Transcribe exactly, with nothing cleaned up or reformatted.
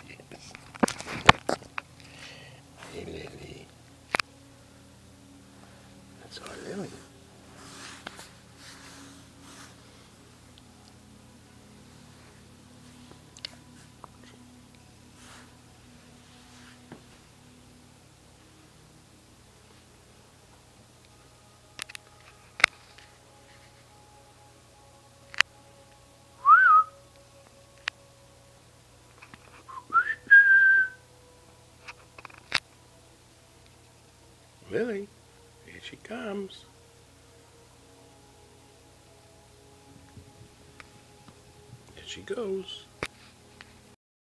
Hey, Lily. That's our Lily. Lily, here she comes. There she goes.